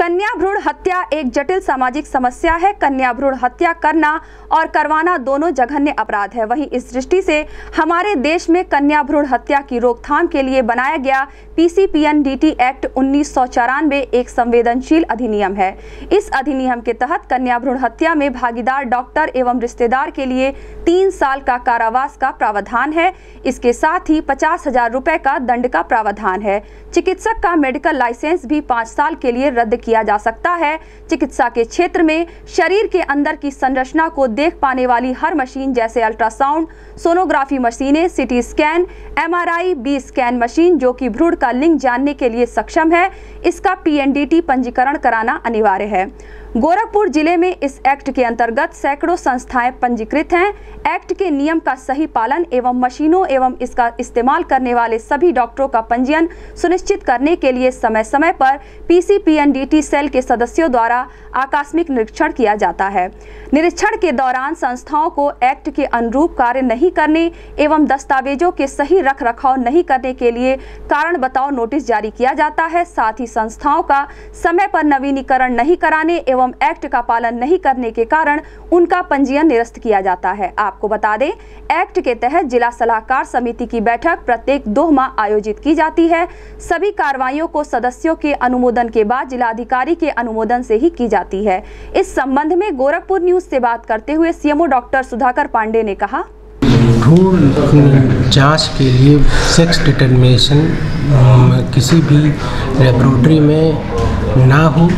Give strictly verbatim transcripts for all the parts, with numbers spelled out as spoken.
कन्या भ्रूण हत्या एक जटिल सामाजिक समस्या है। कन्या भ्रूण हत्या करना और करवाना दोनों जघन्य अपराध है। वहीं इस दृष्टि से हमारे देश में कन्या भ्रूण हत्या की रोकथाम के लिए बनाया गया P C P N D T act उन्नीस सौ चौरानवे एक संवेदनशील अधिनियम है। इस अधिनियम के तहत कन्या भ्रूण हत्या में भागीदार डॉक्टर एवं रिश्तेदार के लिए तीन साल का कारावास का प्रावधान है। इसके साथ ही पचास हजार रुपए का दंड का प्रावधान है। चिकित्सक का मेडिकल लाइसेंस भी पाँच साल के लिए रद्द किया जा सकता है। चिकित्सा के क्षेत्र में शरीर के अंदर की संरचना को देख पाने वाली हर मशीन जैसे अल्ट्रासाउंड, सोनोग्राफी मशीनें, CT scan, M R I, B scan machine जो कि भ्रूण का लिंग जानने के लिए सक्षम है, इसका पी एन डी टी पंजीकरण कराना अनिवार्य है। गोरखपुर जिले में इस एक्ट के अंतर्गत सैकड़ों संस्थाएं पंजीकृत हैं। एक्ट के नियम का सही पालन एवं मशीनों एवं इसका इस्तेमाल करने वाले सभी डॉक्टरों का पंजीयन सुनिश्चित करने के लिए समय समय पर P C P N D T cell के सदस्यों द्वारा आकस्मिक निरीक्षण किया जाता है। निरीक्षण के दौरान संस्थाओं को एक्ट के अनुरूप कार्य नहीं करने एवं दस्तावेजों के सही रख रखाव नहीं करने के लिए कारण बताओ नोटिस जारी किया जाता है। साथ ही संस्थाओं का समय पर नवीनीकरण नहीं कराने एवं एक्ट का पालन नहीं करने के कारण उनका पंजीयन निरस्त किया जाता है। आपको बता दें, एक्ट के तहत जिला सलाहकार समिति की बैठक प्रत्येक दो माह आयोजित की जाती है। सभी कार्रवाइयों को सदस्यों के अनुमोदन के बाद जिलाधिकारी के अनुमोदन से ही की जाती है। इस संबंध में गोरखपुर न्यूज से बात करते हुए C M O doctor Sudhakar Pandey ने कहा, भ्रूण जांच के लिए सेक्स डिटरमिनेशन किसी भी लेबोरेटरी में ना हो,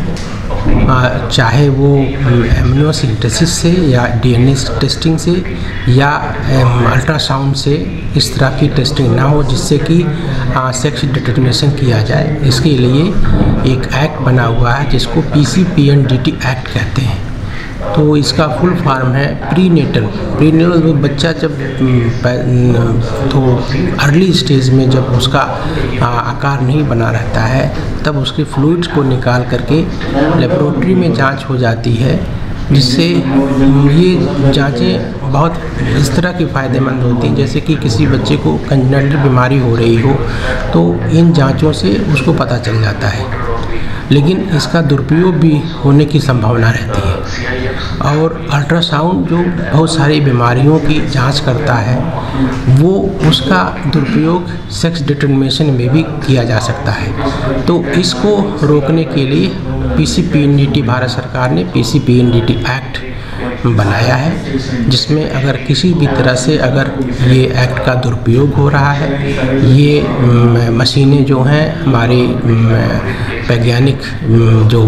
चाहे वो एमनियोसिंथेसिस से या डी एन ए टेस्टिंग से या अल्ट्रासाउंड से, इस तरह की टेस्टिंग ना हो जिससे कि सेक्स डिटरमिनेशन किया जाए। इसके लिए एक एक्ट बना हुआ है जिसको P C P N D T act कहते हैं। तो इसका फुल फॉर्म है प्री नेटल। प्री नेटल बच्चा जब तो अर्ली स्टेज में जब उसका आकार नहीं बना रहता है तब उसके फ्लूइड्स को निकाल करके लेबोरेटरी में जांच हो जाती है, जिससे ये जांचें बहुत इस तरह की फ़ायदेमंद होती हैं। जैसे कि किसी बच्चे को कंजेनिटल बीमारी हो रही हो तो इन जांचों से उसको पता चल जाता है, लेकिन इसका दुरुपयोग भी होने की संभावना रहती है। और अल्ट्रासाउंड जो बहुत सारी बीमारियों की जांच करता है, वो उसका दुरुपयोग सेक्स डिटरमिनेशन में भी किया जा सकता है। तो इसको रोकने के लिए P C P N D T Bharat सरकार ने P C P N D T act बनाया है, जिसमें अगर किसी भी तरह से अगर ये एक्ट का दुरुपयोग हो रहा है, ये मशीनें जो हैं हमारी वैज्ञानिक जो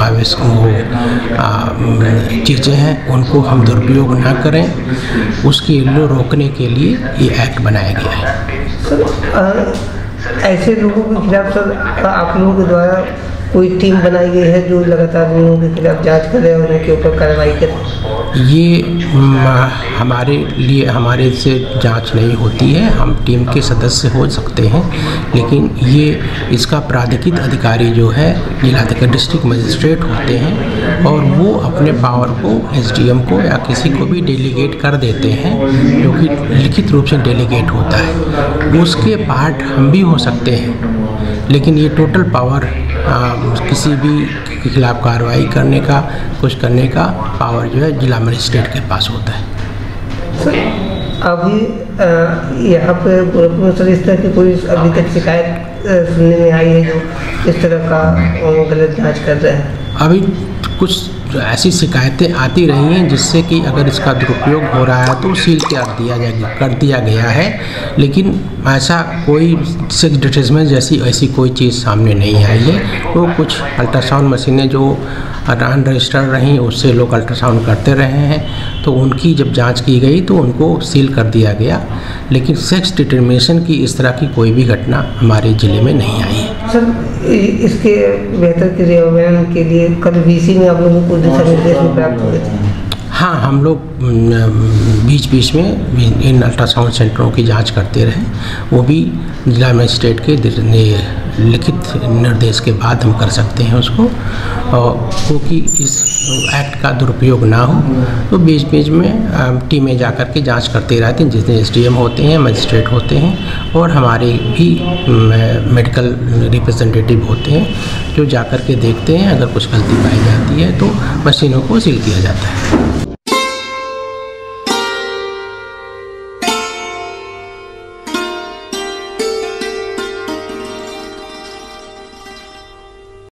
चीज़ें हैं उनको हम दुरुपयोग ना करें, उसके लिए रोकने के लिए ये एक्ट बनाया गया है। सर, ऐसे लोगों के खिलाफ सर आप लोगों के द्वारा कोई टीम बनाई गई है जो लगातार लोगों के खिलाफ जांच करे और उनके ऊपर कार्रवाई करे? ये हमारे लिए हमारे से जांच नहीं होती है, हम टीम के सदस्य हो सकते हैं, लेकिन ये इसका प्राधिकृत अधिकारी जो है जिलाधिकारी डिस्ट्रिक्ट मजिस्ट्रेट होते हैं और वो अपने पावर को एस डी एम को या किसी को भी डेलीगेट कर देते हैं, जो कि लिखित रूप से डेलीगेट होता है। उसके पार्ट हम भी हो सकते हैं, लेकिन ये टोटल पावर आ, किसी भी के खिलाफ कार्रवाई करने का, कुछ करने का पावर जो है जिला मजिस्ट्रेट के पास होता है। सर, अभी यहाँ पे गोरखपुर सर इस तरह की कोई अभी तक शिकायत सुनने में आई है जो इस तरह का गलत जांच कर रहे हैं? अभी कुछ ऐसी शिकायतें आती रही हैं जिससे कि अगर इसका दुरुपयोग हो रहा है तो सील कर दिया जाएगा कर दिया गया है, लेकिन ऐसा कोई सेक्स डिटरमिनेशन जैसी ऐसी कोई चीज़ सामने नहीं आई है। तो कुछ अल्ट्रासाउंड मशीनें जो अन रजिस्टर्ड रहीं उससे लोग अल्ट्रासाउंड करते रहे हैं, तो उनकी जब जांच की गई तो उनको सील कर दिया गया, लेकिन सेक्स डिटरमिनेशन की इस तरह की कोई भी घटना हमारे ज़िले में नहीं आई है। सर, इसके बेहतर क्रियान्वयन के लिए कल वी सी में आप लोगों को दिशा निर्देश प्राप्त हुए थे? हाँ, हम लोग बीच बीच में इन अल्ट्रासाउंड सेंटरों की जांच करते रहे। वो भी जिला मजिस्ट्रेट के लिखित निर्देश के बाद हम कर सकते हैं उसको, और क्योंकि इस एक्ट का दुरुपयोग ना हो तो बीच बीच में टीमें जा कर के जाँच करते रहते हैं, जिसमें एस डी एम होते हैं, मजिस्ट्रेट होते हैं और हमारे भी मेडिकल रिप्रेजेंटेटिव होते हैं जो जा कर के देखते हैं। अगर कुछ गलती पाई जाती है तो मशीनों को सील किया जाता है।